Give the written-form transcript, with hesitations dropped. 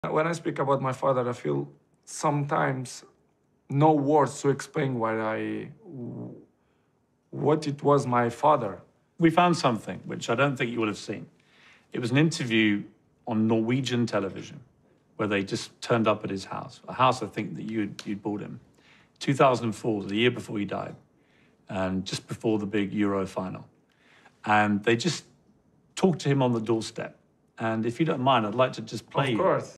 When I speak about my father, I feel sometimes no words to explain what it was my father. We found something which I don't think you will have seen. It was an interview on Norwegian television where they just turned up at his house, a house I think that you'd bought him. 2004, the year before he died, and just before the big Euro final. And they just talked to him on the doorstep. And if you don't mind, I'd like to just play Of course.